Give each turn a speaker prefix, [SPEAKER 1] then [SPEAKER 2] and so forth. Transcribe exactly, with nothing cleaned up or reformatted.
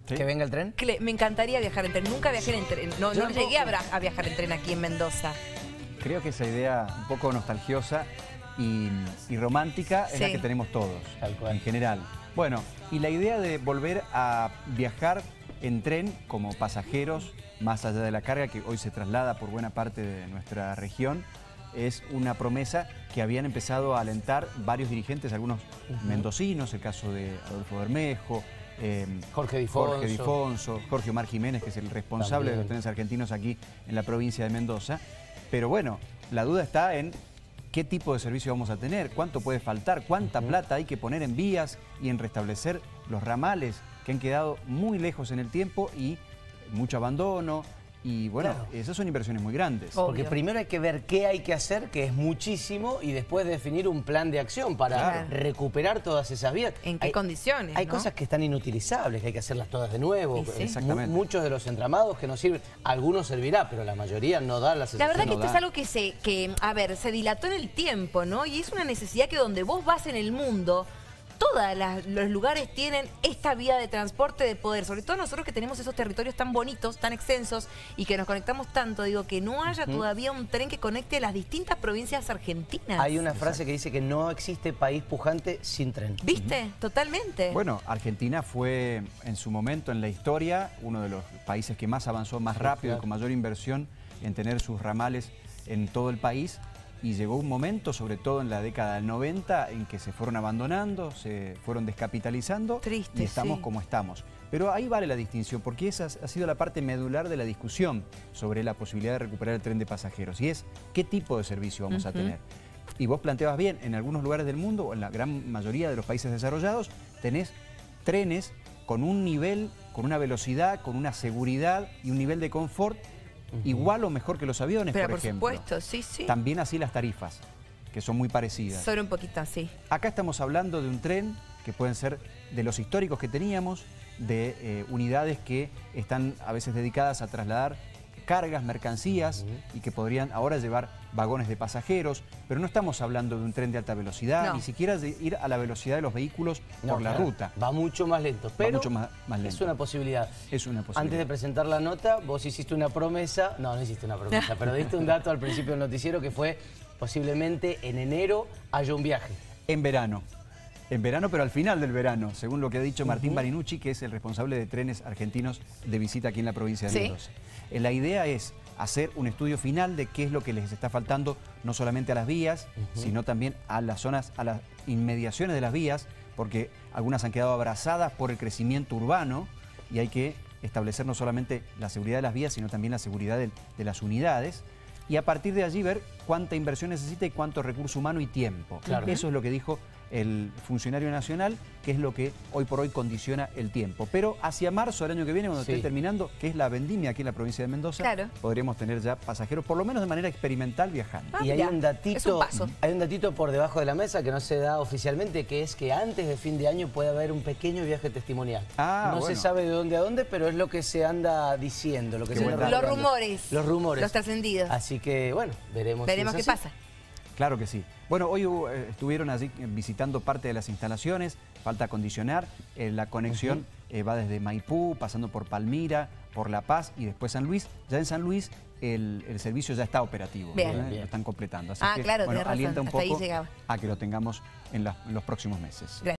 [SPEAKER 1] ¿Sí?
[SPEAKER 2] ¿Que venga el tren?
[SPEAKER 3] Que me encantaría viajar en tren. Nunca viajé en tren. No, no llegué a, a viajar en tren aquí en Mendoza.
[SPEAKER 1] Creo que esa idea un poco nostalgiosa y, y romántica es
[SPEAKER 3] sí.
[SPEAKER 1] la que tenemos todos,
[SPEAKER 2] Tal cual.
[SPEAKER 1] en general. Bueno, y la idea de volver a viajar en tren como pasajeros, más allá de la carga que hoy se traslada por buena parte de nuestra región, es una promesa que habían empezado a alentar varios dirigentes, algunos uh-huh. mendocinos, el caso de Adolfo Bermejo, eh,
[SPEAKER 2] Jorge Difonso.
[SPEAKER 1] Jorge Difonso, Jorge Omar Jiménez, que es el responsable También. de los trenes argentinos aquí en la provincia de Mendoza. Pero bueno, la duda está en qué tipo de servicio vamos a tener, cuánto puede faltar, cuánta uh-huh. plata hay que poner en vías y en restablecer los ramales que han quedado muy lejos en el tiempo y mucho abandono. Y bueno, claro. esas son inversiones muy grandes.
[SPEAKER 2] Obvio. Porque primero hay que ver qué hay que hacer, que es muchísimo, y después definir un plan de acción para claro. recuperar todas esas vías.
[SPEAKER 3] ¿En qué hay, condiciones?
[SPEAKER 2] Hay
[SPEAKER 3] ¿no?
[SPEAKER 2] cosas que están inutilizables, que hay que hacerlas todas de nuevo.
[SPEAKER 3] Sí, sí.
[SPEAKER 1] Exactamente.
[SPEAKER 2] Muchos de los entramados que nos sirven, algunos servirá, pero la mayoría no da la sensación.
[SPEAKER 3] La verdad que
[SPEAKER 1] no
[SPEAKER 3] esto
[SPEAKER 1] da.
[SPEAKER 3] es algo que, se, que, a ver, se dilató en el tiempo, ¿no? Y es una necesidad que donde vos vas en el mundo, todos los lugares tienen esta vía de transporte de poder, sobre todo nosotros que tenemos esos territorios tan bonitos, tan extensos y que nos conectamos tanto, digo, que no haya uh-huh. todavía un tren que conecte las distintas provincias argentinas.
[SPEAKER 2] Hay una frase que dice que no existe país pujante sin tren.
[SPEAKER 3] ¿Viste? Uh-huh. Totalmente.
[SPEAKER 1] Bueno, Argentina fue en su momento en la historia uno de los países que más avanzó, más rápido, claro. con mayor inversión en tener sus ramales en todo el país. Y llegó un momento, sobre todo en la década del noventa, en que se fueron abandonando, se fueron descapitalizando
[SPEAKER 3] Triste,
[SPEAKER 1] y estamos
[SPEAKER 3] sí.
[SPEAKER 1] como estamos. Pero ahí vale la distinción, porque esa ha sido la parte medular de la discusión sobre la posibilidad de recuperar el tren de pasajeros. Y es, ¿qué tipo de servicio vamos uh-huh. a tener? Y vos planteabas bien, en algunos lugares del mundo, o en la gran mayoría de los países desarrollados, tenés trenes con un nivel, con una velocidad, con una seguridad y un nivel de confort Uh-huh. igual o mejor que los aviones,
[SPEAKER 3] Pero
[SPEAKER 1] por,
[SPEAKER 3] por
[SPEAKER 1] ejemplo.
[SPEAKER 3] supuesto, sí, sí.
[SPEAKER 1] También así las tarifas, que son muy parecidas.
[SPEAKER 3] Solo un poquito así.
[SPEAKER 1] Acá estamos hablando de un tren que pueden ser de los históricos que teníamos, de eh, unidades que están a veces dedicadas a trasladar cargas, mercancías uh-huh. y que podrían ahora llevar vagones de pasajeros, pero no estamos hablando de un tren de alta velocidad, no. ni siquiera de ir a la velocidad de los vehículos no, por la
[SPEAKER 2] claro.
[SPEAKER 1] ruta.
[SPEAKER 2] Va mucho más lento, pero
[SPEAKER 1] Va mucho más, más lento.
[SPEAKER 2] es una posibilidad.
[SPEAKER 1] Es una posibilidad.
[SPEAKER 2] Antes de presentar la nota, vos hiciste una promesa, no, no hiciste una promesa, pero diste un dato al principio del noticiero que fue posiblemente en enero haya un viaje.
[SPEAKER 1] En verano. En verano, pero al final del verano, según lo que ha dicho Martín uh-huh. Marinucci, que es el responsable de trenes argentinos de visita aquí en la provincia de
[SPEAKER 3] ¿Sí?
[SPEAKER 1] Mendoza. Eh, la idea es hacer un estudio final de qué es lo que les está faltando, no solamente a las vías, uh-huh. sino también a las zonas, a las inmediaciones de las vías, porque algunas han quedado abrazadas por el crecimiento urbano y hay que establecer no solamente la seguridad de las vías, sino también la seguridad de, de las unidades. Y a partir de allí ver cuánta inversión necesita y cuánto recurso humano y tiempo.
[SPEAKER 2] Claro.
[SPEAKER 1] Eso es lo que dijo el funcionario nacional, que es lo que hoy por hoy condiciona el tiempo. Pero hacia marzo del año que viene, cuando sí. esté terminando, que es la vendimia aquí en la provincia de Mendoza,
[SPEAKER 3] claro.
[SPEAKER 1] podremos tener ya pasajeros, por lo menos de manera experimental, viajando.
[SPEAKER 3] Ah,
[SPEAKER 2] y hay
[SPEAKER 3] ya.
[SPEAKER 2] un datito,
[SPEAKER 3] es un paso.
[SPEAKER 2] hay un datito por debajo de la mesa que no se da oficialmente, que es que antes de fin de año puede haber un pequeño viaje testimonial.
[SPEAKER 1] Ah,
[SPEAKER 2] no
[SPEAKER 1] bueno.
[SPEAKER 2] se sabe de dónde a dónde, pero es lo que se anda diciendo. Lo que
[SPEAKER 1] Qué
[SPEAKER 2] se
[SPEAKER 1] buen
[SPEAKER 2] anda
[SPEAKER 1] dato.
[SPEAKER 3] Los
[SPEAKER 2] hablando.
[SPEAKER 3] rumores.
[SPEAKER 2] Los rumores.
[SPEAKER 3] Los trascendidos.
[SPEAKER 2] Así que, bueno, veremos.
[SPEAKER 3] Veremos
[SPEAKER 2] si es
[SPEAKER 3] qué
[SPEAKER 2] así.
[SPEAKER 3] pasa.
[SPEAKER 1] Claro que sí. Bueno, hoy eh, estuvieron allí visitando parte de las instalaciones, falta acondicionar, eh, la conexión uh-huh. eh, va desde Maipú, pasando por Palmira, por La Paz y después San Luis. Ya en San Luis el, el servicio ya está operativo,
[SPEAKER 3] bien,
[SPEAKER 1] ¿eh?
[SPEAKER 2] bien.
[SPEAKER 1] Lo están completando. Así
[SPEAKER 3] ah,
[SPEAKER 1] que,
[SPEAKER 3] claro,
[SPEAKER 1] bueno,
[SPEAKER 3] tenés razón.
[SPEAKER 1] alienta un
[SPEAKER 3] Hasta
[SPEAKER 1] poco
[SPEAKER 3] ahí llegaba.
[SPEAKER 1] a que lo tengamos en, la, en los próximos meses.
[SPEAKER 3] Gracias.